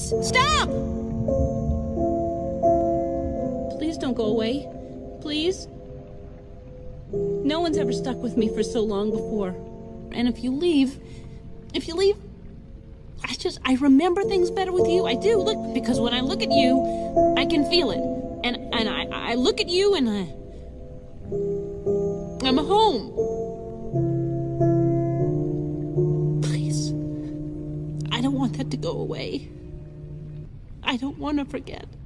Please, stop! Please don't go away. Please. No one's ever stuck with me for so long before. And if you leave, I remember things better with you. I do, look, because when I look at you, I can feel it. And I look at you and I'm home. Please. I don't want that to go away. I don't want to forget.